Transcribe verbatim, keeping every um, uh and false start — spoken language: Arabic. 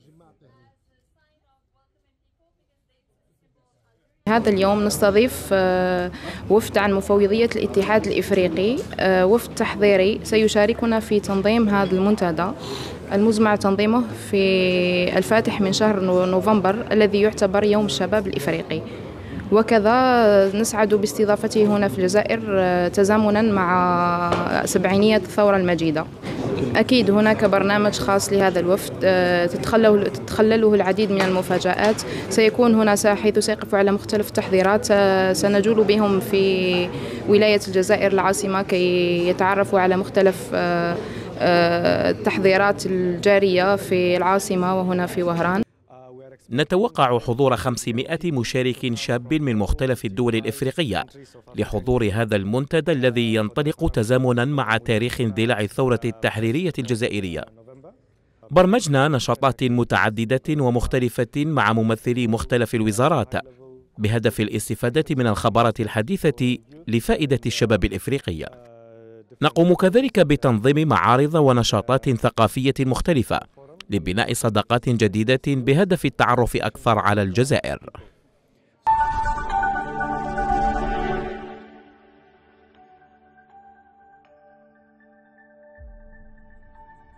هذا اليوم نستضيف وفد عن مفوضية الاتحاد الإفريقي، وفد تحضيري سيشاركنا في تنظيم هذا المنتدى المزمع تنظيمه في الفاتح من شهر نوفمبر الذي يعتبر يوم الشباب الإفريقي. وكذا نسعد باستضافته هنا في الجزائر تزامنا مع سبعينية الثورة المجيدة. أكيد هناك برنامج خاص لهذا الوفد تتخلله العديد من المفاجآت. سيكون هنا حيث سيقف على مختلف التحضيرات سنجول بهم في ولاية الجزائر العاصمة كي يتعرفوا على مختلف التحضيرات الجارية في العاصمة وهنا في وهران. نتوقع حضور خمسمائة مشارك شاب من مختلف الدول الإفريقية لحضور هذا المنتدى الذي ينطلق تزامنا مع تاريخ اندلاع الثورة التحريرية الجزائرية. برمجنا نشاطات متعددة ومختلفة مع ممثلي مختلف الوزارات بهدف الاستفادة من الخبرات الحديثة لفائدة الشباب الإفريقي. نقوم كذلك بتنظيم معارض ونشاطات ثقافية مختلفة لبناء صداقات جديدة بهدف التعرف أكثر على الجزائر.